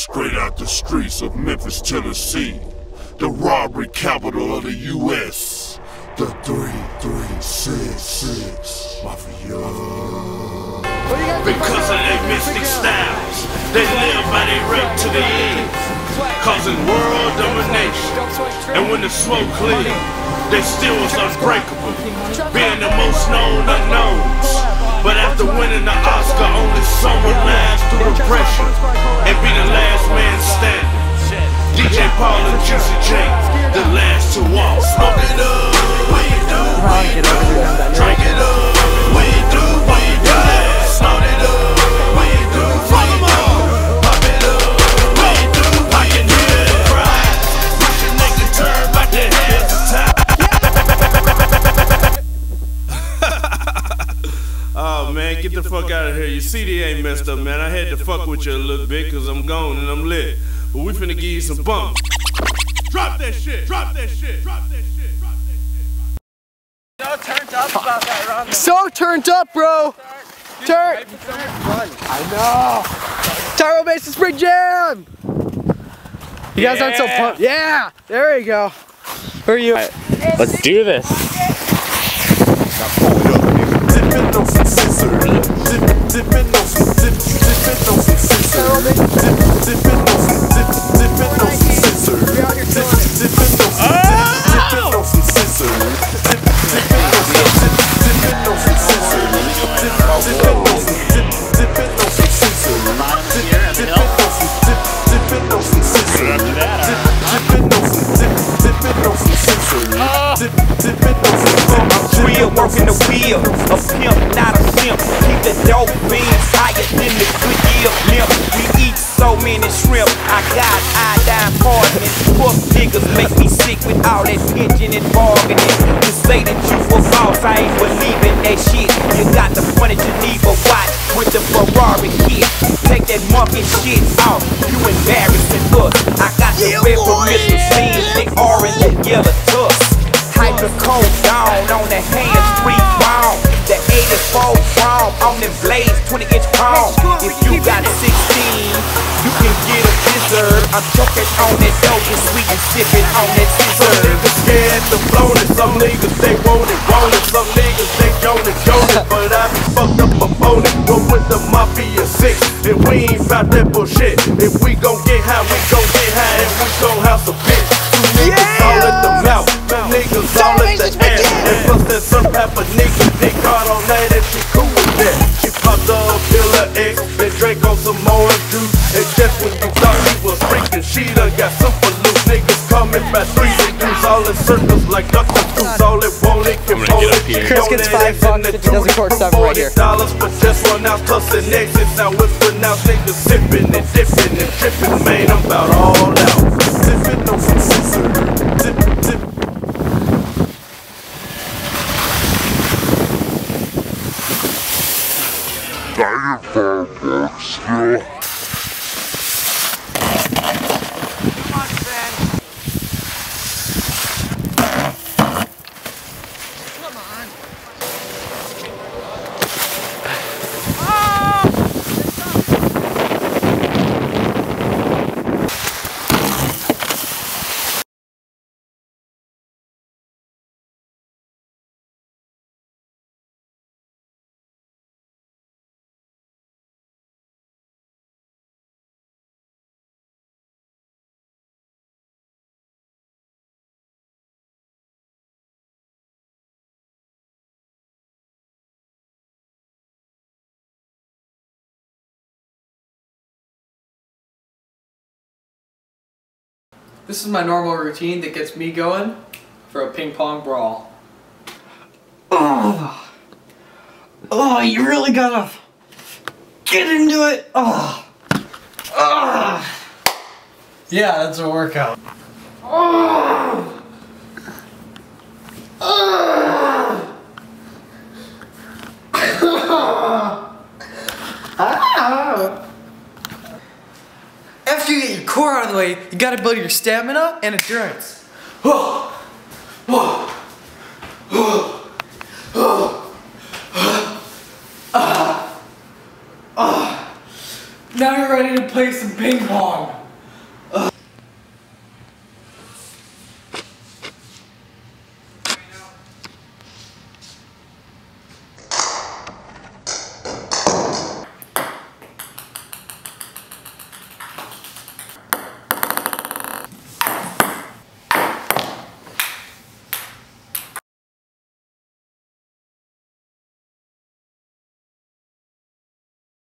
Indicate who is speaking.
Speaker 1: straight out the streets of Memphis, Tennessee, the robbery capital of the U.S., the 336 Mafia.
Speaker 2: Because of their mystic styles, they live by their rape to the end, causing world domination. And when the smoke cleared, they still was unbreakable, being the most known unknowns. But after winning the Oscar, only some would last through repression and be the last man standing. DJ Paul and Juicy J, the last to walk. Smoke it up, what you do, what you do. Drink it up, what you do, what you do. Smoke it up, what you do, what you do. Pop it up, what you do, I can hear the cries. Wish a nigga turn back their heads to time. Oh man, get the fuck out of here. Your CD ain't messed up, man. I had to fuck with you a little bit cause I'm gone and I'm lit. But we finna give you some bumps. Drop that shit, drop that shit, drop that shit, drop that shit.
Speaker 3: So turned up about that run.
Speaker 4: So turned up, bro. Turn. I know. Tyro Mason Spring Jam. You guys aren't so pumped. Yeah. There you go. Who are you?
Speaker 5: Right, let's do this.
Speaker 1: Dipping on some cissor. Dipping on some cissor. Dipping on some scissor. Dipping on some scissor.
Speaker 6: Real working the wheel, a pimp, not a simp. Keep the dope beans higher than the Goodyear limp. We eat so many shrimp, I got iodine poisoning. Fuck niggas make me sick with all that pitching and bargaining. You say that you a boss, I ain't believing that shit. You got the funny Geneva watch with the Ferrari kit. Take that monkey shit off, you embarrassing us. I got the red for Mr. Scenes, the orange and yellow tusk. Hyper cold down on the hands, 3 round. The 84 chrome on the blades, 20-inch chrome. If you got 16, you can get a scissor. I'm choking on that dope and sweet and sipping on that scissor.
Speaker 2: Some niggas scared to blow it, some niggas they want it. Some niggas they join it. But I be fucked up opponent. Go with the Mafia 6, and we ain't bout that bullshit. If we gon' get high, we gon' get high, and we gon' have some bitch. Niggas all at the mouth, niggas all at the ass. And plus there's some type of nigga, they caught on that and she cool with that. She popped up a pill of X, then drank on some orange juice. And just when you thought he was freaking, she done got super loose. Niggas coming by 3 degrees, all in circles like duck and goose. All it wanted can hold it.
Speaker 4: Chris gets $5 if he doesn't court 7 right here.
Speaker 2: $40 for just 1 ounce plus an exit. Now it's pronounced niggas sipping and dipping and tripping. Man, I'm about all out. Sipping on some scissor. Dip, dip.
Speaker 4: This is my normal routine that gets me going for a ping pong brawl. Oh, you really gotta get into it. Oh, yeah, that's a workout. After you get your core out of the way, you gotta build your stamina and endurance. Now you're ready to play some ping pong.